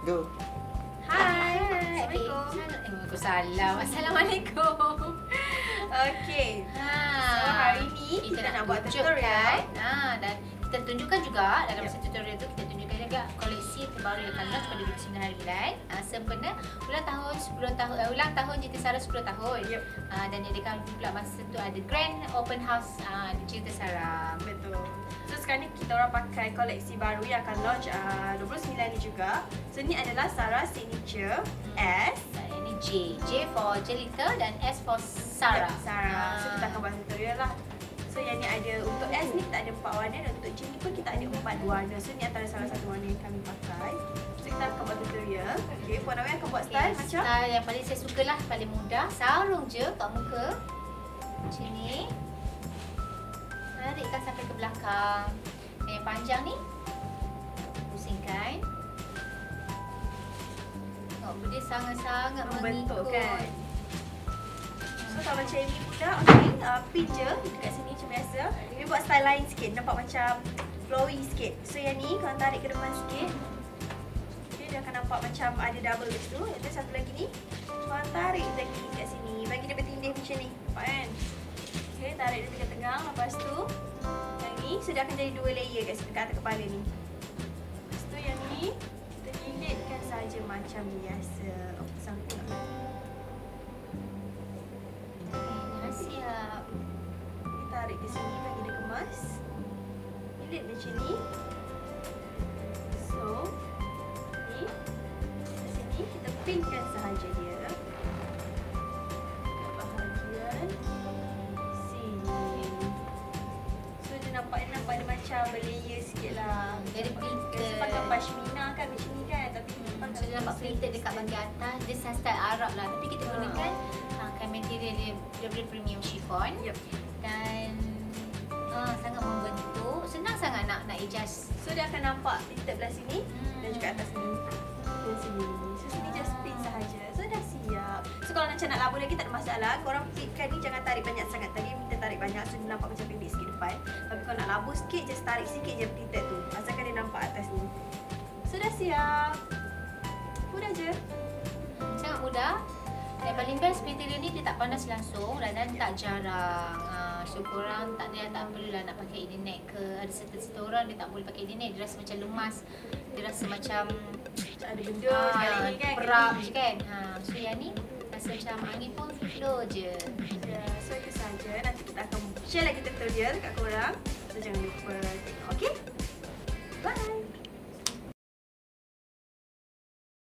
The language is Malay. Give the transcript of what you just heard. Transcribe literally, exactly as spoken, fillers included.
Go. Hai. Assalamualaikum. Waalaikumsalam. Assalamualaikum. Okey. Ha. So hari ni kita, kita nak buat tutorial. Ha, dan kita tunjukkan juga dalam masa tutorial tu kita tunjukkan juga koleksi terbaru yang akan launch pada dua puluh sembilan hari bulan. Uh, sempena ulang tahun sepuluh tahun uh, ulang tahun Citasara sepuluh tahun. Yep. Uh, dan diadakan pula masa tu ada grand open house uh, di Citasara. Betul. So sekarang ni kita orang pakai koleksi baru yang akan launch uh, dua puluh sembilan ni juga. So ni adalah Sarah Signature S. Dan ini J. J for Jelita dan S for Sarah. Yep, Sarah. Ha. So kita akan buat tutorial lah. So yang ni ada untuk S ni kita ada empat warna dan untuk J ni pun kita ada empat warna. So ni antara salah satu warna yang kami pakai. So kita akan buat tutorial. Okey, Puan Awi akan buat style Okay, macam style yang paling saya suka lah, paling mudah. Sarung je kat muka. Macam ni. Tarikkan sampai ke belakang. Dan yang panjang ni, pusingkan. Tengok dia sangat-sangat membentuk mengikut. kan. So kalau macam ni pula, okey, uh, pin je dekat sini macam biasa. Ini buat style lain sikit, nampak macam flowy sikit. So yang ni kalau tarik ke depan sikit, okay, dia akan nampak macam ada double kat situ. Ada satu lagi ni, kalau tarik lagi kat sini, bagi dia bertindih macam ni, nampak kan? Okay, tarik dia tegang-tegang. Lepas tu, yang ni sudah akan jadi dua layer kat sini, kat atas kepala ni. Lepas tu yang ni, kita lilitkan saja macam biasa. Oh, sangkut. Dah siap. Kita tarik ke sini bagi dia kemas. Lilit macam ni. So, ni kat sini kita pinkan sahaja dia. Kat bahagian sini. So dia nampak nampak dia macam berlayer sikit lah. Jadi printed. Biasa pakai pashmina kan macam ni kan, tapi Hmm, so dia nampak printed dekat bahagian atas. Dia style Arab lah. Tapi kita gunakan uh, kan material dia daripada premium chiffon. Yep. Dan uh, sangat membentuk. Senang sangat nak nak adjust. So dia akan nampak printed belah sini Hmm. dan juga atas sini. Dan sini. So sini just pin sahaja. So dah siap. So kalau macam nak labu lagi tak ada masalah. Korang pinkan ni jangan tarik banyak sangat. Tadi kita tarik banyak so dia nampak macam pendek sikit depan. Tapi kalau nak labu sikit just tarik sikit je printed tu. Asalkan dia nampak atas ni. So dah siap. Mudah je. Sangat mudah. Dan paling best material ni dia tak panas langsung dan, dan tak jarang. Uh, so korang tak dia tak perlulah nak pakai internet ke. Ada certain orang dia tak boleh pakai internet. Dia rasa macam lemas. Dia rasa macam Tak ada benda ah, sekali ni kan. perap je kan. Ha, so yang ni rasa macam angin pun flow je. Ya, so itu saja. Nanti kita akan share lagi tutorial kat korang. So jangan lupa tengok. Okay? Bye.